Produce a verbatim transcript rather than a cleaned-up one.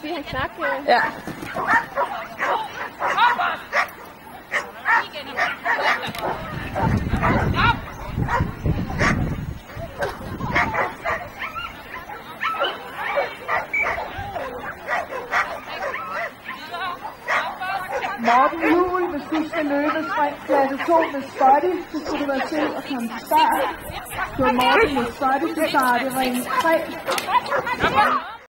sige, han knak. Ja. Morten Juhl, hvis du skal løbe spring klasse to med Spotty, så skal du være sød og komme til start. Så Morten med Spotty til start i ring tre.